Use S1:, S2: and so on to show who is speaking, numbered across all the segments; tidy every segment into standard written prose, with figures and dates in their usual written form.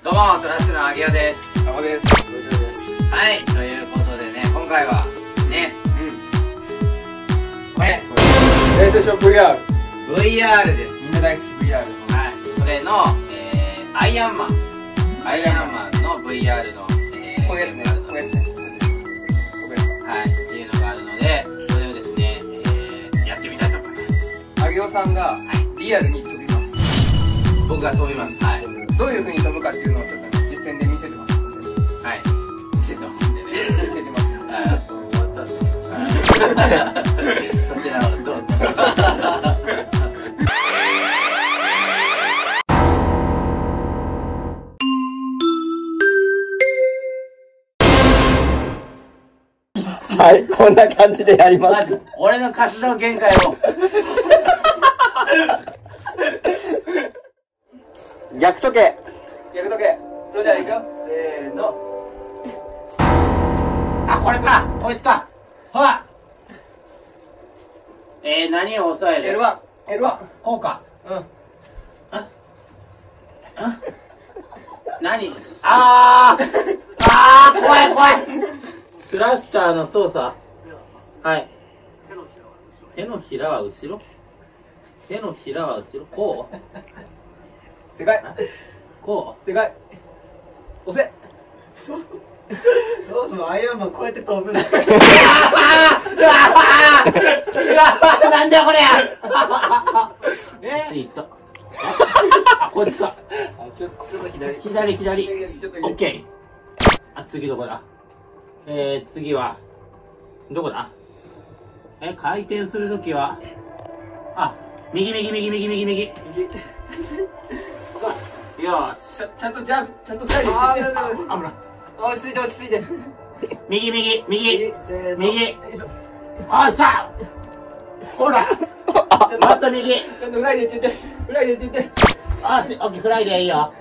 S1: どうも、トラッシュのあぎやです。
S2: 山です。どうしようです。
S1: はい、ということでね、今回はね、これ
S2: プレイステーション VR。
S1: VR です。
S2: みんな大好き VR。
S1: はい、それの、アイアンマンの VR の、
S2: こういうやつね。こういうやつね。
S1: はい、っていうのがあるので、それをですね、やってみたいと思います。
S2: あげおさんがリアルに飛びます。
S1: 僕が飛びます。はい。
S2: どういう風に飛ぶかっていうのをちょっと実践で見せてますので。
S1: はい。見せてますんでね。
S2: 見せてます。
S1: 終わったんで。そちらをどうぞ。
S3: はい、こんな感じでやります。
S1: 俺の活動限界を。
S3: 逆時計。
S2: 逆時計。ロジャーいくよ。せーの。
S1: あ、これかこいつかほら何を押さえる
S2: L1。L1。
S1: こうか何怖い怖いスラスターの操作はい手のひらは後ろ手のひらは後ろこう
S2: 正解。
S1: こ
S2: 正解。押せ。
S4: そもそもアイアンマンこうやって飛ぶんだ。
S1: なんだよこれいったあ、こっちか
S2: ちょっと左。
S1: 左
S2: ちょっと
S1: オッケーあ、次どこだ次はどこだ回転するときはあ、右よーし
S2: ちゃんとジャンプ、ちゃんとタイルして。
S1: 危ない
S2: 落ち着いて落ち着いて。
S1: 右
S4: せーの。
S1: 右あ、さほらもっと右
S2: ちゃんとフライでって言って。フライでって言って。
S1: あ、オッケーフライでいいよ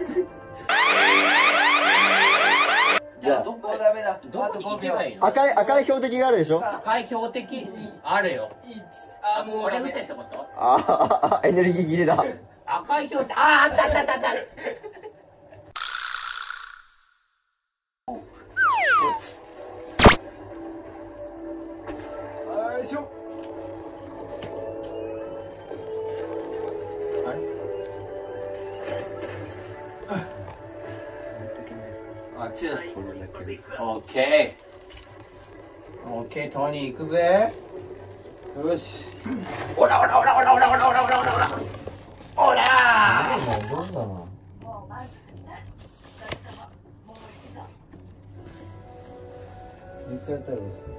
S3: じゃあ、
S1: どこ
S2: ダメだ。
S1: どこに行けばいいの
S3: 赤い標的があるでしょ。
S1: 赤い標的あるよ
S2: あ、もう
S1: これ打てってこと
S3: エネルギー切れだ。
S1: 赤い標的あった
S2: よいしょ。
S1: あ、チューオッケートニー行くぜよしおら
S3: どうしたの？
S4: もう一回やったらどうする？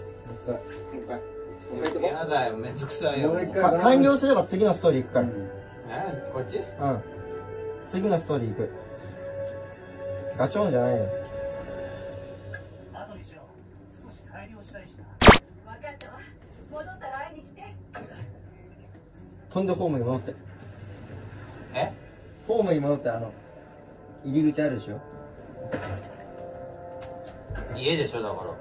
S1: やだよめんどくさいよ
S4: もう一回
S3: 完了すれば次のストーリー行くから。
S1: こっち
S3: 次のストーリー行く。ガチョンじゃないよ。
S5: 後にしよう。少し帰り落ちたりした。分かったわ。戻ったら会いに来て。
S3: 飛んでホームに戻って。ホームに戻って入り口あるでしょ。
S1: 家でしょだから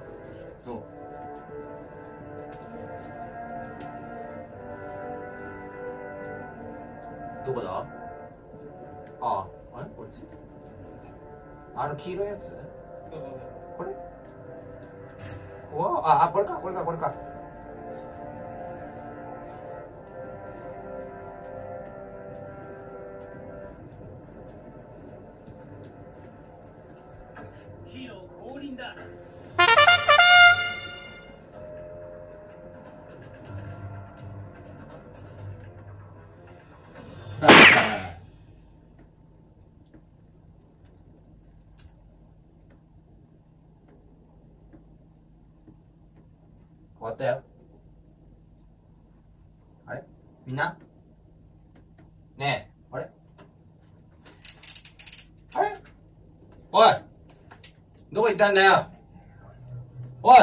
S1: どこだあれこっち黄色いやつこれうわこれか
S5: ヒーロー降臨だ。
S1: 終わったよあれみんなねえあれおいどこ行ったんだよおい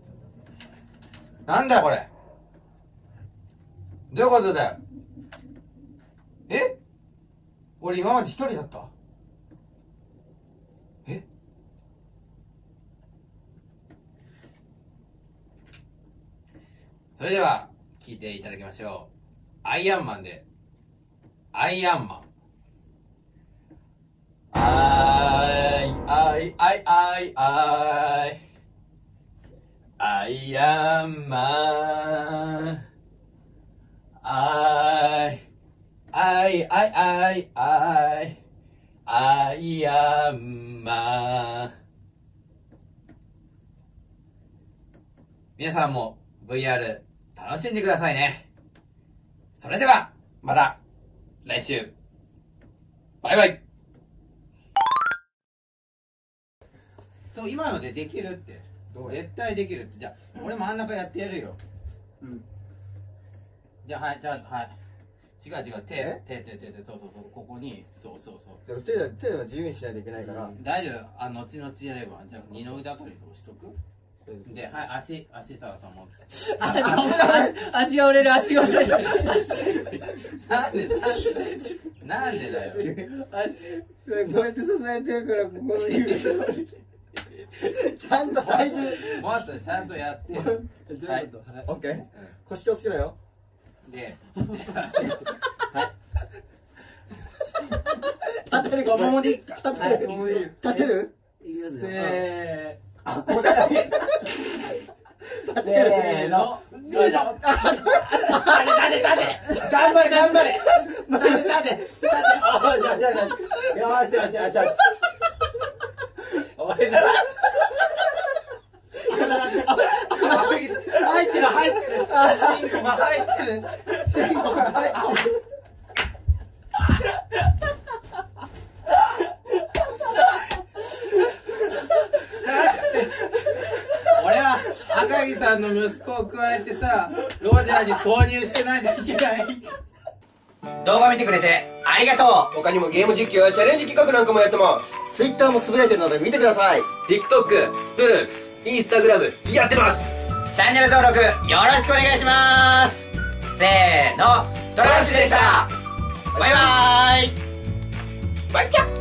S1: なんだよこれどういうことだよ俺今まで一人だったそれでは聴いていただきましょう。アイアンマンでアイアンマン。
S6: いあいあいあいアイアンマンアイアイアイアイアイアイアンマン。皆さんも VR 楽しんでくださいね。それではまた来週バイバイ。
S1: そう今のでできるって。絶対できるって。じゃあ俺真ん中やってやるよ。じゃあはい、じゃあはい。違う手そうここにそう
S3: 手は自由にしないといけないから、
S1: 大丈夫。後々やれば。じゃあ二の腕あたり押しとく。で、はい、足さ持って。
S6: 足が折れる足が折れる。
S1: なんでだよ。
S4: こうやって支えてるから、ここの指。
S3: ちゃんと体重
S1: もっとちゃんとやって。はい。
S3: オッケー。腰気をつけろよ。
S1: で、
S3: 立てるかも立てる
S4: せー
S3: 立てる
S4: せーの。よいしょ。
S1: 立て頑張れ立て
S4: よし。
S1: おいな。入ってる。チンコが入ってる。俺は赤木さんの息子を加えてさ、ロジャーに購入してないといけない。
S6: 動画見てくれてありがとう。
S7: 他にもゲーム実況やチャレンジ企画なんかもやってます。
S3: Twitter もつぶやいてるので見てください。
S7: TikTok、スプーン、Instagram やってます。
S6: チャンネル登録よろしくお願いします。せーの、トラッシュでした。バイバーイ。
S7: バイチャ